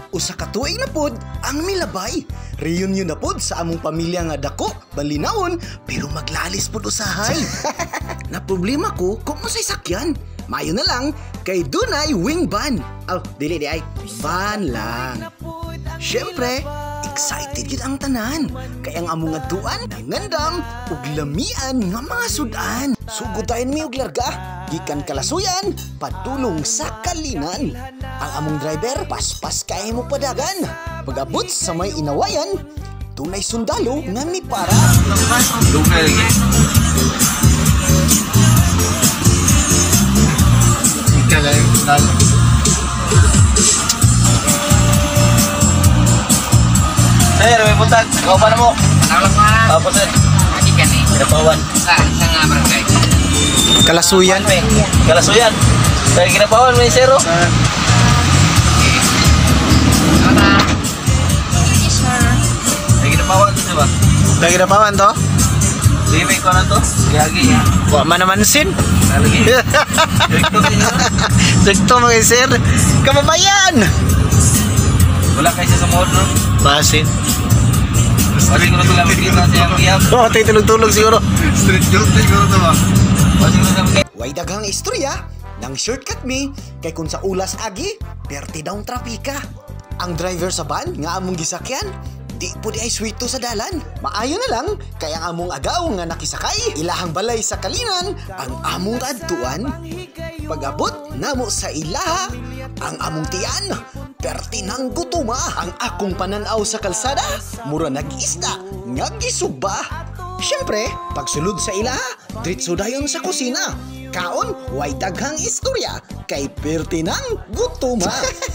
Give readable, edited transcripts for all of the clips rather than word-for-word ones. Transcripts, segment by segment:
Usa ka tuig na pod ang milabay. Reunion na pod sa among pamilya nga dako, balinawon, pero maglalis pod usahay. Na problema ko kung unsay sakyan. Mayo na lang kay dunay wing van. Dili di ay van lang. Syempre, excited gid ang tanan kay ang among adtuan nangandam ug lamian nga mga sudan. Sugod tayo mi og larga gikan Kalasuyan padulong sa Kalinan. Ang among driver paspas kay mo padagan. Pag-abot sa may Inawayan, tunay sundalo nga mi para. Dugay lagi. Kalay sundalo. Sir, may buntag. Ikaw pa na mo? Tawag pa. Apo, sir. Lagi ka ni. Ginapawan. Sa nga barangay. Kalasuyan. Kalasuyan. Kaya ginapawan mo ni sir, oh. Kaya ginapawan to, diba? Lagi na paman to? Sige, may ko na to. Gagi, ha? Wa man naman sin. Lagi. Direkto din yun. Sekto mga sir. Kababayan. Wala kayo sa mod, no? Basin. Sabi ko na ito gamit kita siyang iyap. Oh, tayo tulog-tulog siguro. Street joke na siguro ito ba? Sabi ko na gamit. Way daghang istorya nang shortcut mi kay kung sa ulas agi, perti daw trapika. Ang driver sa van nga among gisakyan, di po di ay swito sa dalan. Maayo na lang kay ang among agaw nga nakisakay ilahang balay sa Kalinan ang among adtuan. Pag-abot namo sa ilaha ang among tiyan, perti nang gutuma. Ang akong pananaw sa kalsada, mura nag-isda nga gisugba. Siyempre, pagsulod sa ilaha, diretso dayon sa kusina. Kaon, way daghang istorya kay perti nang gutuma.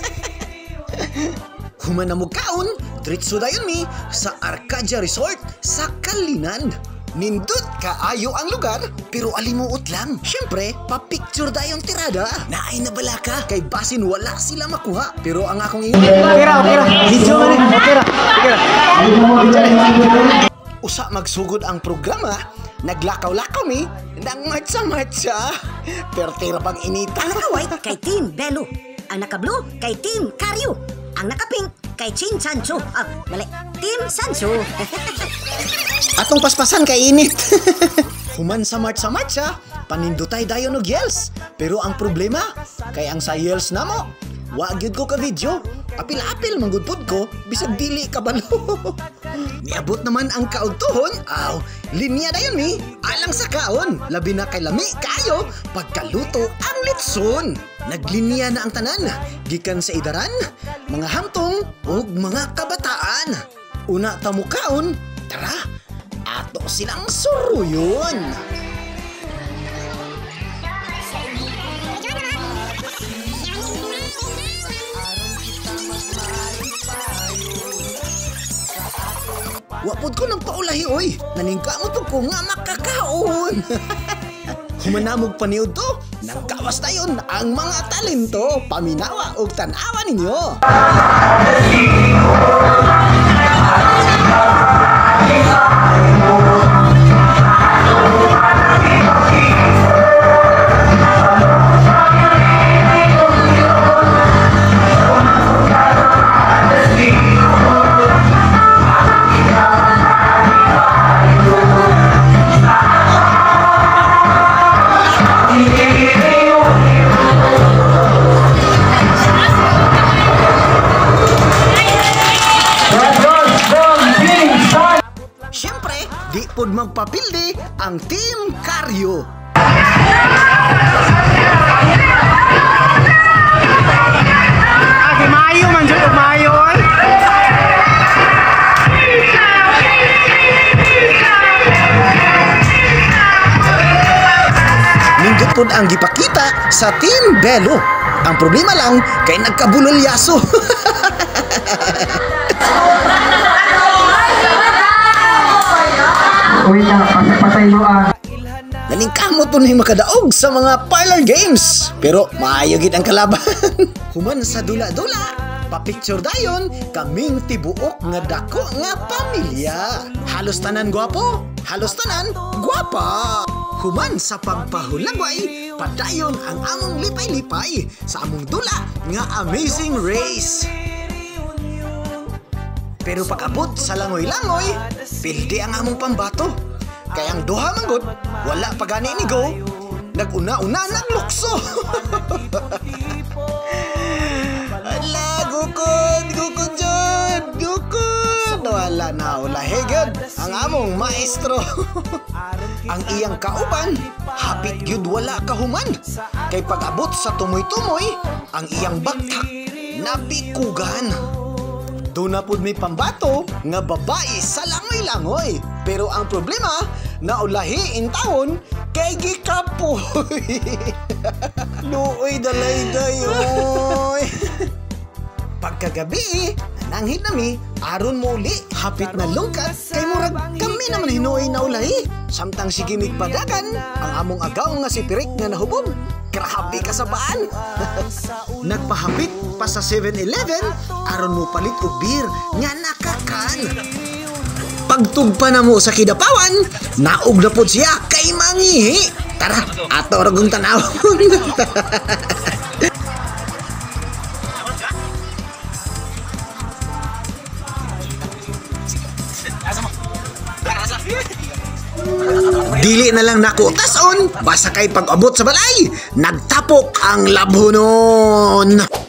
Human na mo kaon, diretso dayon mi sa Arcadia Resort sa Kalinan. Nindot kaayo ang lugar, pero alimuot lang. Siyempre, pa-picture dayon tirada. Naay na bala ka, kay basin wala sila makuha. Pero ang akong ingon, okay ra. Video man eh, okay ra. Usa magsugod ang programa, naglakaw-lakaw mi, nang matsa-matsa. Pertira pang inita. Ang naka-white kay Team Belo. Ang naka-blue kay Team Karyo. Ang naka-pink kay Chin Sancho. Mali. Team Sancho. Atong paspasan kay init. Human sa matsa-matsa, panindutay dayon og yels. Pero ang problema, kay ang sa yels namo, wa gyud ko ka video. Apil-apil manggudpod ko, bisag dili kabalo. Niabot naman ang kaugtuhon, linya dayon mi, alang sa kaon. Labi na kay lami kayo, pagkaluto ang litson. Naglinya na ang tanan, gikan sa idaran, mga hamtong ug mga kabataan. Una ta mo kaon, tara, ato silang suruyon. Wapod ko ng paulahi, oy. Naningkamot ko nga makakaon. Humanamog paniod to, nang kawas tayon ang mga talento, paminawa o tanawa ninyo. Siyempre, di pod magpapildi ang Team Karyo. Mayo man dyan, mayo. Nindot pod ang gipakita sa Team Belo. Ang problema lang kay nagkabulolyaso. Uy na, patay mo Nalingkamot po na makadaog sa mga parlor games. Pero maayo gid ang kalaban. Human sa dula-dula, pa-picture dayon kaming tibuok nga dako nga pamilya. Halos tanan gwapo, halos tanan gwapa. Human sa pagpahulagway, padayon ang among lipay-lipay sa among dula nga Amazing Race. Pero pag-abot sa langoy-langoy, pildi ang among pambato. Kaya ang duha manggod, wala pa gani ni go. Nag-una-una naglukso. Ala, gukod John, gukod. Wala na ulahigad ang among maestro. Ang iyang kauban, hapit gyud wala kahuman. Kay pag-abot sa tumoy-tumoy, ang iyang baktak napikugan. Doon na po may pambato nga babae sa langoy-langoy. Pero ang problema, naulahi in taon kay gikapoy. Luoy dalay-day, oy. Pagkagabi, nananghid nami, aron mo uli, hapit na lungkat, kay murag kami naman hinuoy na ulahi. Samtang sige migpadagan, ang among agaw nga si Pirik nga nahubog. Grabe ka sa baan. Nagpahapit pa sa 7-Eleven, aron mo palit og beer nga nakakan. Pagtugpa na mo sa kidapawan, naog na po siya kay mangihi. Tara, ato ragong tanawon. Dili na lang nako tason, basta kay pag-abot sa balay, nagtapok ang labhonon.